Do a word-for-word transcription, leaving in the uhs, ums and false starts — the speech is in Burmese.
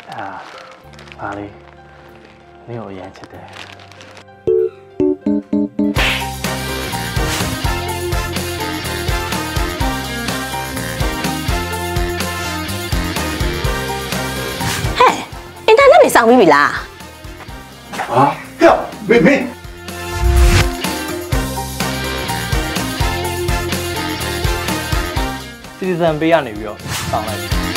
啊，妈哩，你有言起的。 嘿，你看那边上咪咪啦？ 啊，掉妹妹。 စီဇန်ပေးရနေပြီးတော့စောင်းလိုက်